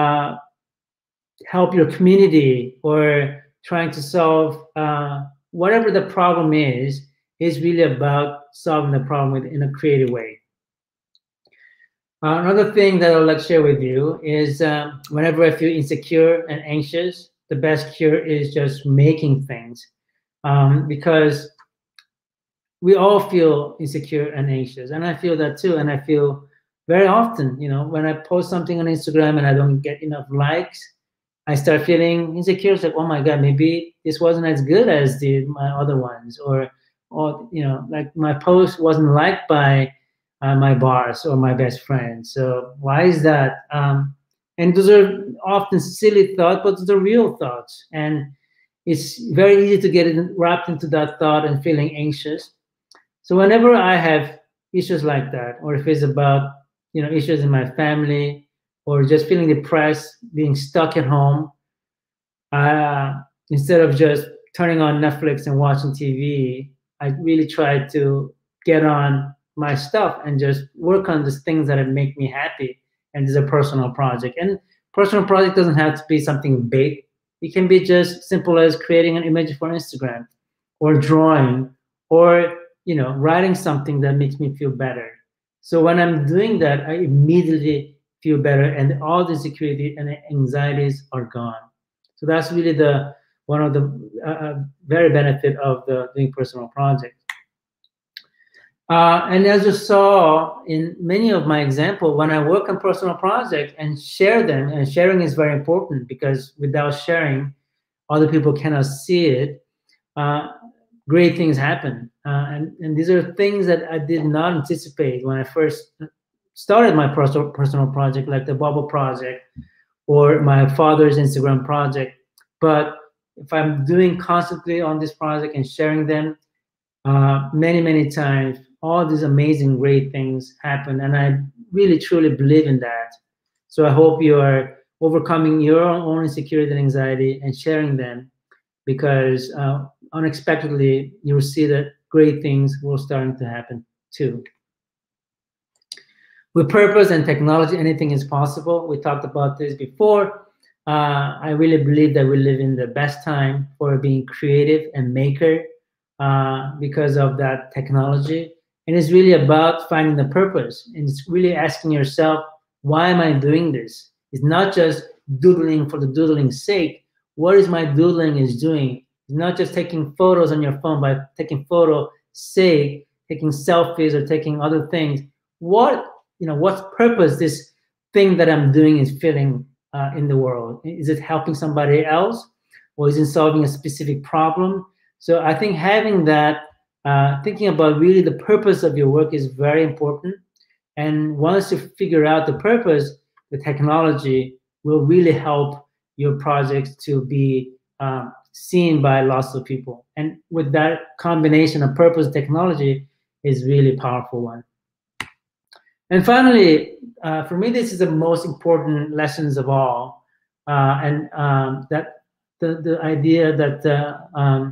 help your community, or trying to solve whatever the problem is really about solving the problem in a creative way. Another thing that I would like to share with you is whenever I feel insecure and anxious, the best cure is just making things, because we all feel insecure and anxious, and I feel that too. And I feel very often, when I post something on Instagram and I don't get enough likes, I start feeling insecure. It's like, oh my God, maybe this wasn't as good as my other ones, or or like my post wasn't liked by my boss or my best friend. So why is that? And those are often silly thoughts, but those are real thoughts. And it's very easy to get wrapped into that thought and feeling anxious. So whenever I have issues like that, or if it's about issues in my family, or just feeling depressed, being stuck at home, instead of just turning on Netflix and watching TV, I really try to get on my stuff and just work on the things that make me happy. And it's a personal project. And personal project doesn't have to be something big. It can be just simple as creating an image for Instagram, or drawing, or writing something that makes me feel better. So when I'm doing that, I immediately feel better, and all the insecurity and anxieties are gone. So that's really one of the very benefit of doing personal projects. And as you saw in many of my examples, when I work on personal projects and share them, and sharing is very important, because without sharing, other people cannot see it, great things happen. And these are things that I did not anticipate when I first started my personal project, like the Bubble Project or my father's Instagram project. But if I'm doing constantly on this project and sharing them, many times, all these amazing, great things happen. And I really, truly believe in that. So I hope you are overcoming your own insecurity and anxiety and sharing them, because unexpectedly, you'll see that great things will starting to happen too. With purpose and technology, anything is possible. We talked about this before. I really believe that we live in the best time for being creative and maker because of that technology. And it's really about finding the purpose. And it's really asking yourself, why am I doing this? It's not just doodling for the doodling's sake. What is my doodling is doing? It's not just taking photos on your phone by taking photo sake, taking selfies or taking other things. What's purpose this thing that I'm doing is filling in the world? Is it helping somebody else, or is it solving a specific problem? So I think having that, thinking about really the purpose of your work is very important. And once you figure out the purpose, the technology will really help your projects to be seen by lots of people. And with that combination of purpose and technology is really powerful one. And finally, for me, this is the most important lessons of all. That the idea that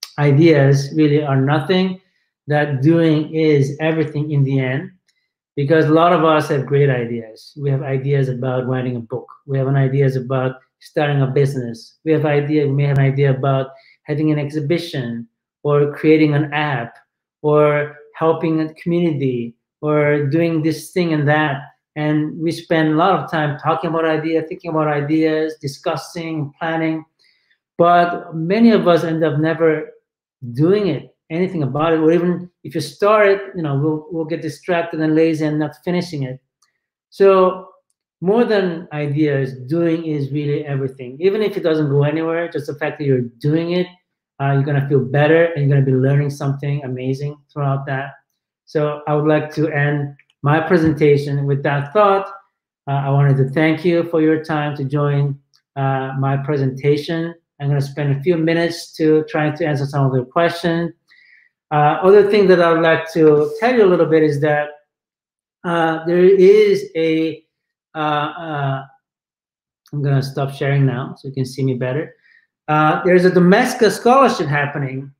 ideas really are nothing, that doing is everything in the end. Because a lot of us have great ideas. We have ideas about writing a book. We have ideas about starting a business. We may have an idea about having an exhibition, or creating an app, or helping a community, or doing this thing and that. And we spend a lot of time talking about ideas, thinking about ideas, discussing, planning. But many of us end up never doing anything about it, or even if you start it, we'll get distracted and lazy and not finishing it. So more than ideas, doing is really everything. Even if it doesn't go anywhere, just the fact that you're doing it, you're gonna feel better, and you're gonna be learning something amazing throughout that. So I would like to end my presentation with that thought. I wanted to thank you for your time to join my presentation. I'm going to spend a few minutes to try to answer some of the questions. Other thing that I would like to tell you a little bit is that there is a, I'm going to stop sharing now so you can see me better. There's a Domestika scholarship happening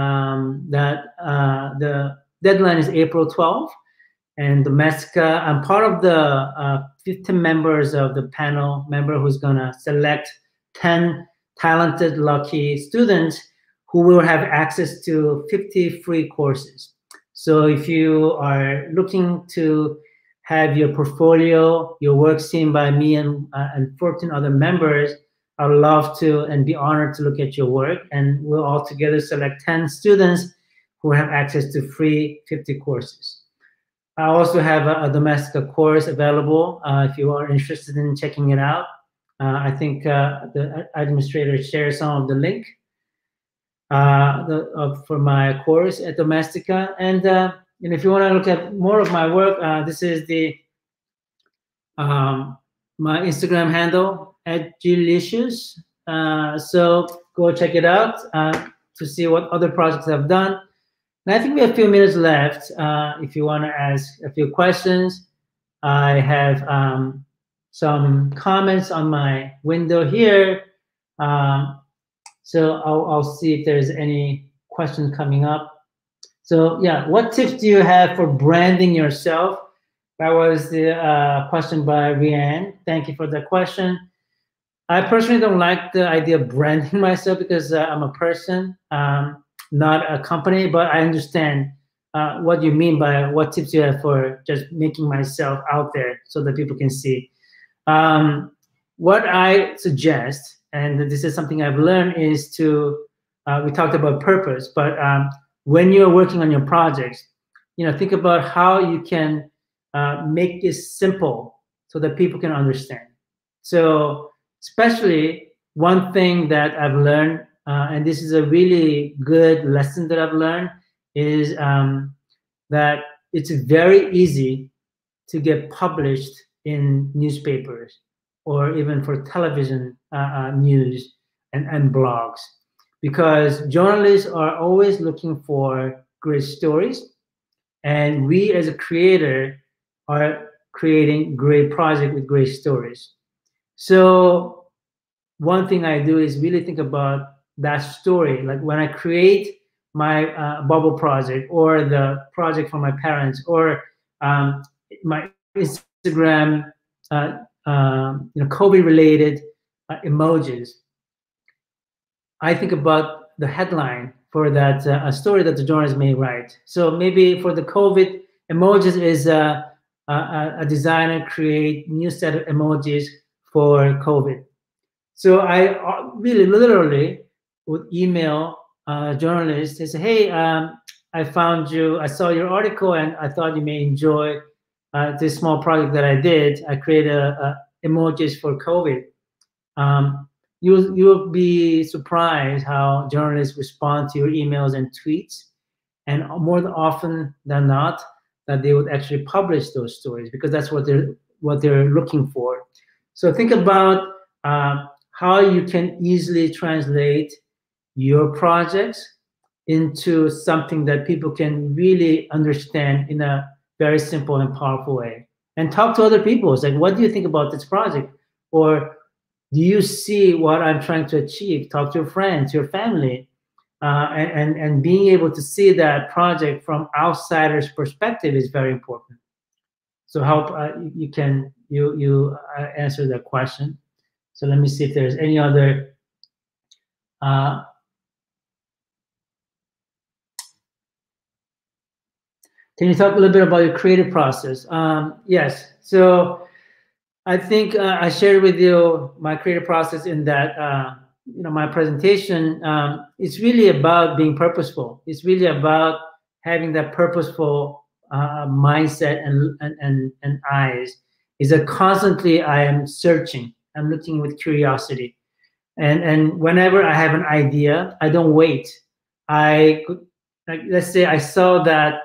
that the deadline is April 12th. And Domestika, I'm part of the 15 members of the panel member who's going to select 10 talented, lucky students who will have access to 50 free courses. So if you are looking to have your portfolio, your work seen by me and 14 other members, I would love to and be honored to look at your work. And we'll all together select 10 students who have access to free 50 courses. I also have a Domestika course available if you are interested in checking it out. I think the administrator shared some of the link. for my course at Domestika. And if you want to look at more of my work, this is the my Instagram handle @Gilicious. So go check it out to see what other projects I've done. And I think we have a few minutes left. If you want to ask a few questions, I have some comments on my window here. So I'll see if there's any questions coming up. So yeah, what tips do you have for branding yourself? That was the question by Rianne. Thank you for the question. I personally don't like the idea of branding myself because I'm a person, not a company, but I understand what you mean by what tips you have for just making myself out there so that people can see. What I suggest, and this is something I've learned, is to, we talked about purpose, but when you're working on your projects, think about how you can make this simple so that people can understand. So especially one thing that I've learned, and this is a really good lesson that I've learned, is that it's very easy to get published in newspapers or even for television news and blogs, because journalists are always looking for great stories, and we as a creator are creating great projects with great stories. So one thing I do is really think about that story. Like when I create my bubble project or the project for my parents or my Instagram, COVID-related emojis, I think about the headline for that a story that the journalist may write. So maybe for the COVID emojis is a designer create new set of emojis for COVID. So I really literally would email journalists and say, hey, I found you, I saw your article and I thought you may enjoy this small project that I did. I created emojis for COVID. You'll be surprised how journalists respond to your emails and tweets, and more often than not, that they would actually publish those stories because that's what they're looking for. So think about how you can easily translate your projects into something that people can really understand in a very simple and powerful way. And talk to other people. It's like, what do you think about this project? Or do you see what I'm trying to achieve? Talk to your friends, your family, and being able to see that project from outsiders' perspective is very important. So help you answer that question. So let me see if there's any other. Can you talk a little bit about your creative process? Yes. So I think I shared with you my creative process in that, my presentation. It's really about being purposeful. It's really about having that purposeful mindset and eyes. Is that constantly I am searching. I'm looking with curiosity, and whenever I have an idea, I don't wait. Let's say I saw that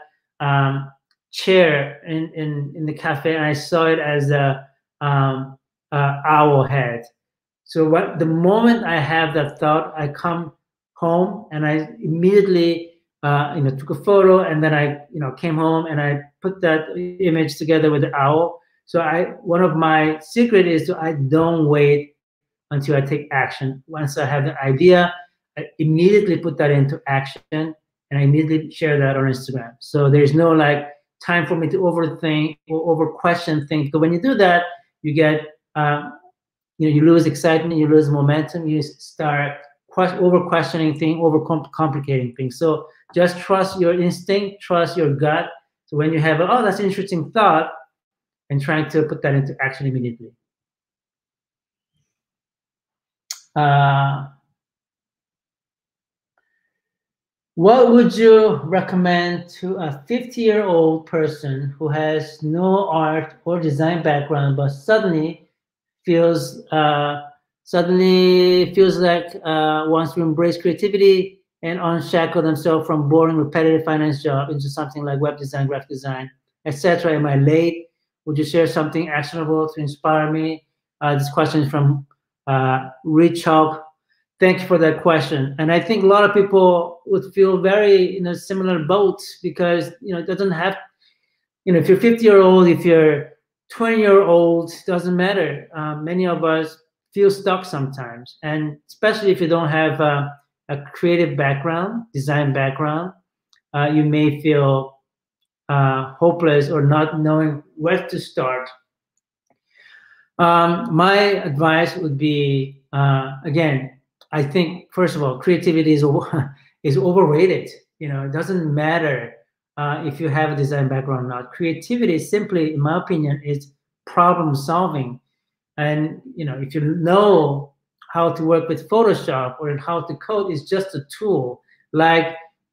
chair in the cafe, and I saw it as a owl head. So the moment I have that thought, I come home and I immediately took a photo, and then I came home and I put that image together with the owl. So one of my secret is I don't wait until I take action. Once I have the idea, I immediately put that into action, and I immediately share that on Instagram. So there's no time for me to overthink or over question things. Because when you do that, you get you lose excitement, you lose momentum, you start over questioning things, over complicating things. So just trust your instinct, trust your gut. So when you have that's an interesting thought, and trying to put that into action immediately. What would you recommend to a 50-year-old person who has no art or design background, but suddenly feels like wants to embrace creativity and unshackle themselves from boring, repetitive finance job into something like web design, graphic design, etc.? Am I late? Would you share something actionable to inspire me? This question is from Rich Hawk. Thank you for that question. And I think a lot of people would feel very in a similar boat, because it doesn't have, if you're 50-year-old, if you're 20-year-old, doesn't matter. Many of us feel stuck sometimes, and especially if you don't have a creative background, design background, you may feel hopeless or not knowing where to start. My advice would be, again, I think, first of all, creativity is overrated. It doesn't matter if you have a design background or not. Creativity simply, in my opinion, is problem solving. And if you know how to work with Photoshop or how to code, is just a tool, like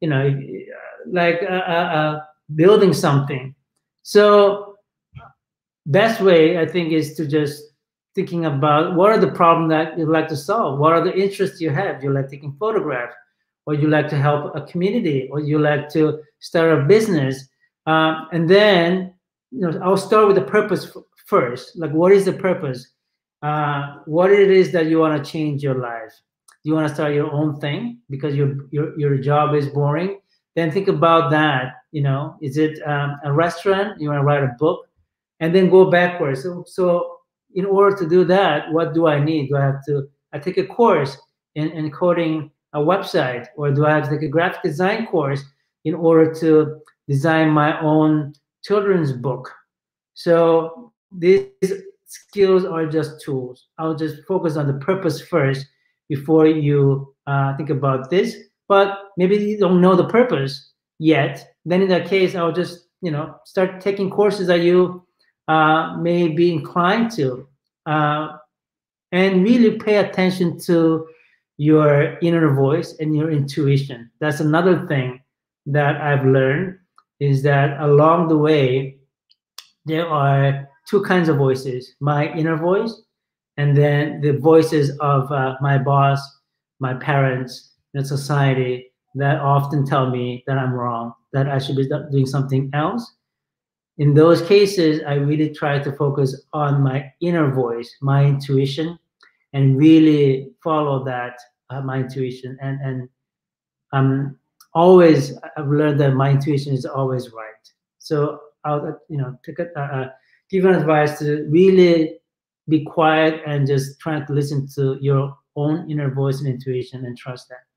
building something. So best way, I think, is to just thinking about what are the problems that you'd like to solve. What are the interests you have? You like taking photographs, or you like to help a community, or you like to start a business. And then I'll start with the purpose first. Like, what is the purpose? What it is that you want to change your life? Do you want to start your own thing because your job is boring? Then think about that. Is it a restaurant? You want to write a book, and then go backwards. So in order to do that, what do I need? Do I take a course in coding a website, or do I have to take a graphic design course in order to design my own children's book? So these skills are just tools. I'll just focus on the purpose first before you think about this. But maybe you don't know the purpose yet. Then in that case, I'll just start taking courses that you may be inclined to, and really pay attention to your inner voice and your intuition. That's another thing that I've learned, is that along the way, there are two kinds of voices: my inner voice, and then the voices of my boss, my parents, and society, that often tell me that I'm wrong, that I should be doing something else. In those cases, I really try to focus on my inner voice, my intuition, and really follow that, my intuition. And I've learned that my intuition is always right. So I'll give you advice to really be quiet and just try to listen to your own inner voice and intuition, and trust that.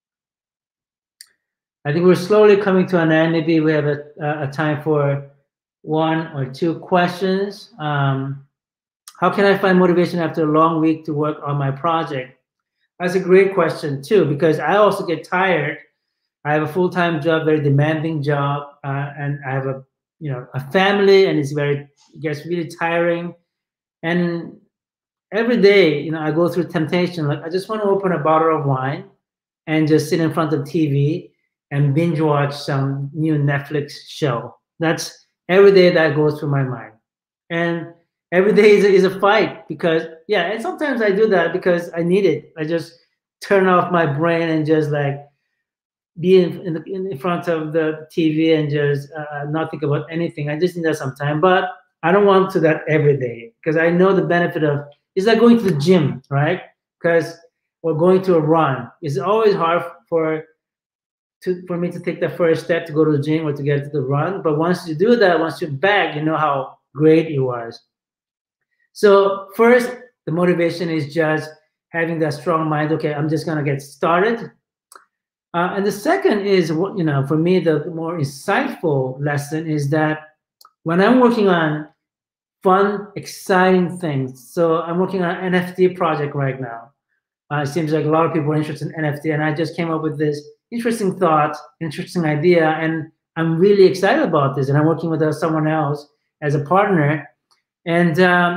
I think we're slowly coming to an end. Maybe we have a time for one or two questions. How can I find motivation after a long week to work on my project? That's a great question too, because I also get tired. I have a full-time job, very demanding job, and I have a family, and it gets really tiring. And every day, I go through temptation. Like, I just want to open a bottle of wine and just sit in front of TV and binge watch some new Netflix show. That's every day that goes through my mind. And every day is a fight, because, and sometimes I do that because I need it. I just turn off my brain and just like be in front of the TV and just not think about anything. I just need that sometime, but I don't want to that every day, because I know the benefit of, it's like going to the gym, right? Or going to a run. It's always hard for me to take the first step to go to the gym or to get to the run. But once you do that, once you're back, you know how great it was. So first, the motivation is just having that strong mind. Okay, I'm just gonna get started. And the second is, for me, the more insightful lesson is that when I'm working on fun, exciting things, so I'm working on an NFT project right now. It seems like a lot of people are interested in NFT, and I just came up with this interesting thought, interesting idea, and I'm really excited about this. And I'm working with someone else as a partner, and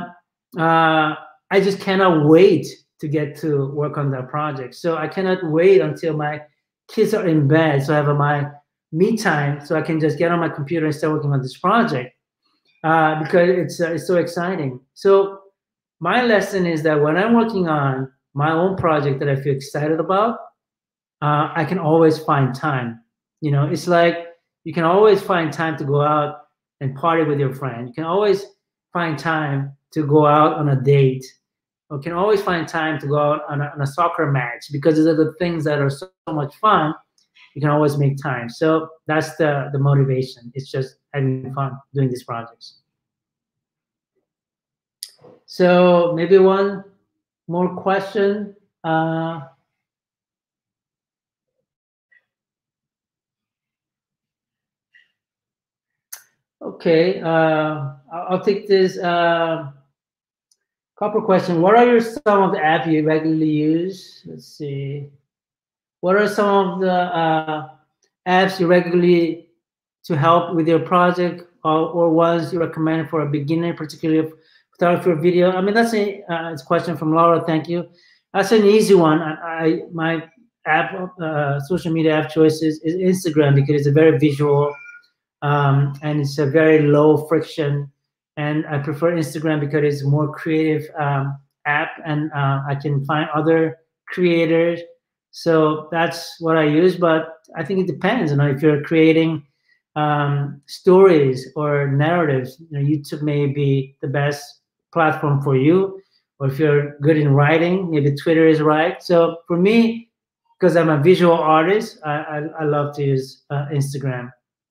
I just cannot wait to get to work on that project. So I cannot wait until my kids are in bed, so I have my me time, so I can just get on my computer and start working on this project, because it's so exciting. So my lesson is that when I'm working on my own project that I feel excited about, I can always find time. You know, it's like you can always find time to go out and party with your friend. You can always find time to go out on a date. You can always find time to go out on a soccer match, because those are the things that are so much fun. You can always make time. So that's the motivation. It's just having fun doing these projects. So maybe one more question. Okay, I'll take this couple questions. What are some of the apps you regularly use? Let's see. What are some of the apps you regularly to help with your project, or ones you recommend for a beginner, particularly photography or video? I mean, that's it's a question from Laura. Thank you. That's an easy one. My app, social media app choices is Instagram, because it's a very visual and it's a very low friction. And I prefer Instagram because it's a more creative app, and I can find other creators. So that's what I use. But I think it depends. You know, if you're creating stories or narratives, you know, YouTube may be the best platform for you. Or if you're good in writing, maybe Twitter is right. So for me, because I'm a visual artist, I love to use Instagram.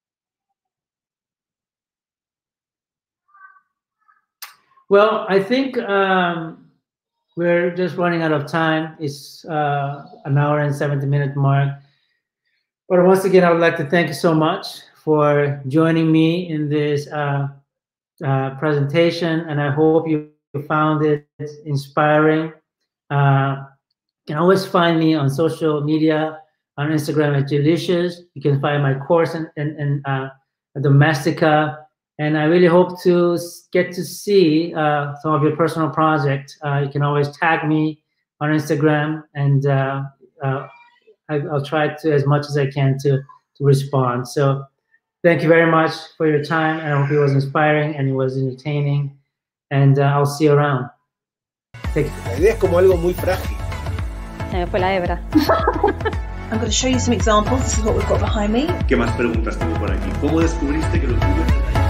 Well, I think we're just running out of time. It's an hour and 70-minute mark. But once again, I would like to thank you so much for joining me in this presentation, and I hope you found it inspiring. You can always find me on social media, on Instagram at Jalicious. You can find my course in Domestika. And I really hope to get to see some of your personal projects. You can always tag me on Instagram, and I'll try to, as much as I can, to respond. So thank you very much for your time, and I hope it was inspiring and it was entertaining. And I'll see you around. Thank you. La idea es como algo muy frágil. Se me fue la hebra. I'm going to show you some examples. This is what we've got behind me. ¿Qué más preguntas tengo por aquí? ¿Cómo descubriste que lo tuyo era